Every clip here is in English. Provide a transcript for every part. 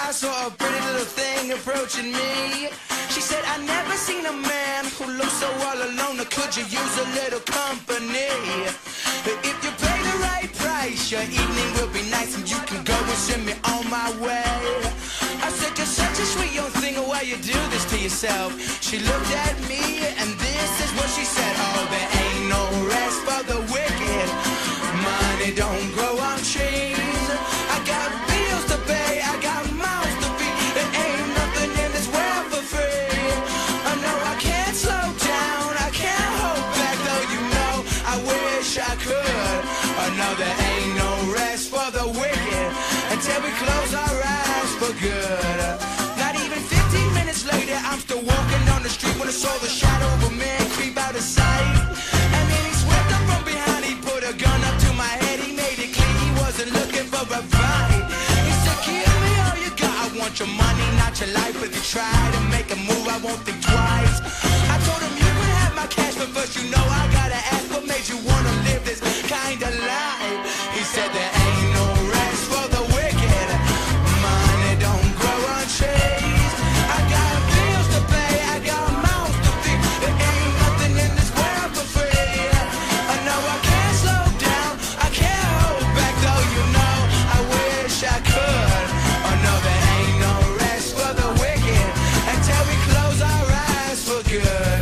I saw a pretty little thing approaching me. She said, I never seen a man who looks so all alone. Or could you use a little company? If you pay the right price, your evening will be nice, and you can go and send me on my way. I said, you're such a sweet young thing, why you do this to yourself? She looked at me, and this is what she said. Oh, there ain't no rest for the wicked. Money don't grow on trees. I got bills to pay, I got mouths to feed. There ain't nothing in this world for free. I know I can't slow down, I can't hold back, though you know I wish I could. I know there ain't no rest for the wicked until we close our eyes for good. Not even 15 minutes later, I'm still walking down the street when I saw the shadow of a man creep out of sight. And then he swept up from behind, he put a gun up to my head, he made it clear he wasn't looking for a fight. He said, give me all you got, I want your money, not your life. If you try to make a move, I won't think twice. I told him you can have my cash, but first you know I gotta ask, what made you wanna live this kind of life? He said there ain't no rest for the wicked. Money don't grow on trees. I got bills to pay, I got mouths to feed. There ain't nothing in this world for free. I know I can't slow down, I can't hold back, though you know I wish I could. I know there ain't no rest for the wicked until we close our eyes for good.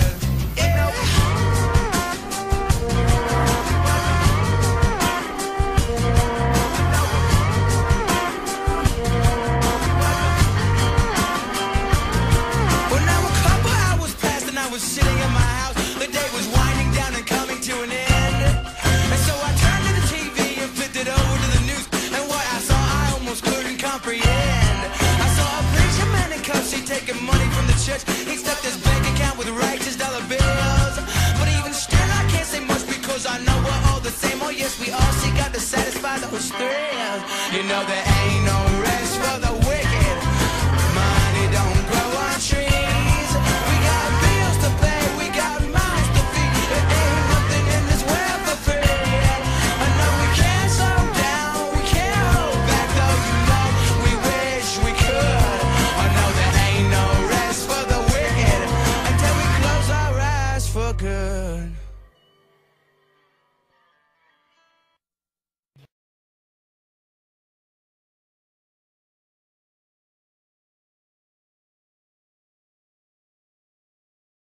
Was sitting in my house, the day was winding down and coming to an end. And so I turned to the TV and flipped it over to the news, and what I saw I almost couldn't comprehend. I saw a preacher man in cuffs, he taking money from the church. He stuffed his bank account with righteous dollar bills. But even still I can't say much, because I know we're all the same. Oh yes, we all seek out to satisfy those thrills. You know there ain't no